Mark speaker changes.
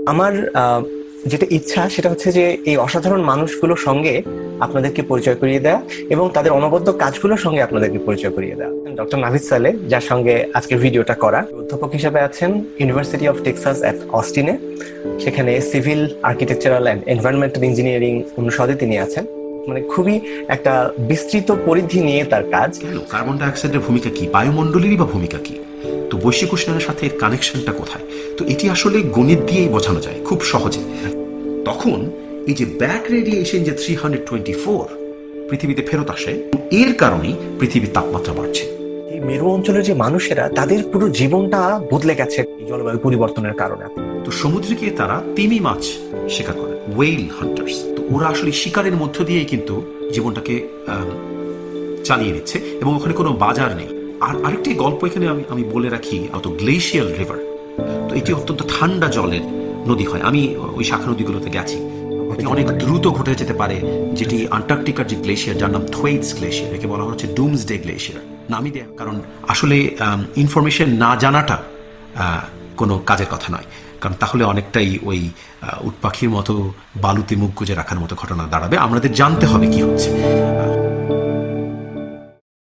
Speaker 1: আমার যেটা ইচ্ছা সেটা হচ্ছে যে এই অসাধারণ মানুষগুলোর সঙ্গে আপনাদেরকে পরিচয় করিয়ে দেওয়া এবং তাদের অনবদ্য কাজগুলোর সঙ্গে আপনাদেরকে পরিচয় করিয়ে দেওয়া। ডক্টর নাভিদ সালে, যার সঙ্গে আজকের ভিডিওটা করা, অধ্যাপক হিসেবে আছেন ইউনিভার্সিটি অফ টেক্সাস অ্যাট অস্টিনে। সেখানে civil architectural and environmental engineering অনুষদে তিনি আছেন। মানে খুবই একটা বিস্তৃত পরিধি নিয়ে তার কাজ।
Speaker 2: কার্বন ডাইঅক্সাইডের ভূমিকা কি, বায়ুমণ্ডলেরই বা ভূমিকা কি, তো বৈশ্বিক উষ্ণায়নের সাথে এর কানেকশনটা কোথায়, তো এটি আসলে গণিত দিয়েই বোঝানো যায় খুব সহজে। তখন এই যে ব্যাক রেডিয়েশন যে 324 পৃথিবীতে ফেরত আসে, এর কারণেই পৃথিবীর তাপমাত্রা বাড়ছে।
Speaker 1: এই মেরু অঞ্চলের যে মানুষেরা, তাদের পুরো জীবনটা বদলে গেছে এই জলবায়ু পরিবর্তনের কারণে।
Speaker 2: তো সমুদ্রে গিয়ে তারা তিমি মাছ শিকার করে, ওয়েল হান্টার্স। তো ওরা আসলে শিকারের মধ্য দিয়েই কিন্তু জীবনটাকে চালিয়ে নিচ্ছে, এবং ওখানে কোনো বাজার নেই। আর আরেকটি গল্প এখানে আমি বলে রাখি, অত গ্লেশিয়াল রিভার। তো এটি অত্যন্ত ঠান্ডা জলের নদী হয়, আমি ওই শাখা নদীগুলোতে গেছি। এটি অনেক দ্রুত ঘটে যেতে পারে, যেটি আন্টার্কটিকার যে গ্লেশিয়ার, যার নাম থোয়েটস গ্লেশিয়ার, একে বলা হচ্ছে ডুমসডে গ্লেশিয়ার নামই দেয়া। কারণ আসলে ইনফরমেশন না জানাটা কোনো কাজের কথা নয়, কারণ তাহলে অনেকটাই ওই উটপাখির মতো বালুতে মুখ গুজে রাখার মতো ঘটনা দাঁড়াবে। আমাদের জানতে হবে কি হচ্ছে।